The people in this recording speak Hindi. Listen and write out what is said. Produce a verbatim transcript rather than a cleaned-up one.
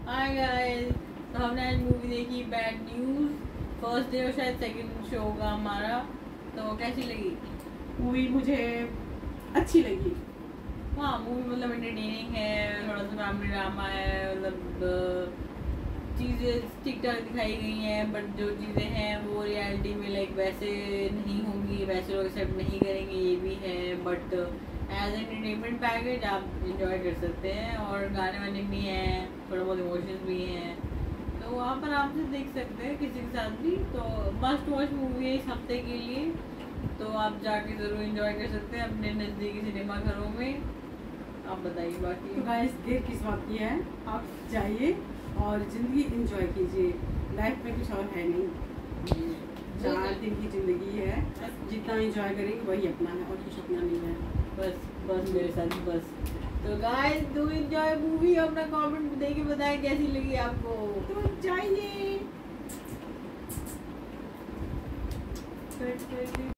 हाय गाइस, तो हमने आज मूवी देखी बैड न्यूज़। फर्स्ट डे और शायद सेकंड शो होगा हमारा। तो कैसी लगी मूवी? मुझे अच्छी लगी। हाँ, मूवी मतलब एंटरटेनिंग है, थोड़ा सा फैमिली ड्रामा है, मतलब चीज़ें ठीक ठाक दिखाई गई हैं, बट जो चीज़ें हैं वो रियलिटी में लाइक वैसे नहीं होंगी, वैसे लोग एक्सेप्ट नहीं करेंगे, ये भी है। बट एज एंटरटेनमेंट पैकेज आप इंजॉय कर सकते हैं, और गाने वाने भी हैं, थोड़ा बहुत इमोशंस भी हैं, तो आप आराम से देख सकते हैं किसी के साथ भी। तो मस्ट वॉच मूवी है इस हफ्ते के लिए, तो आप जाके ज़रूर इंजॉय कर सकते हैं अपने नज़दीकी सिनेमा घरों में। आप बताइए बाकी। तो गाइस, देर किस बात की है, आप जाइए और ज़िंदगी एंजॉय कीजिए। लाइफ में कुछ और है नहीं, चार दिन की ज़िंदगी है, जितना एंजॉय करेंगे वही अपना है और कुछ अपना नहीं है। बस बस मेरे साथ बस। तो गाइस, डू एंजॉय मूवी। अपना कमेंट दे के बताएं कैसी लगी आपको। तो जाइए।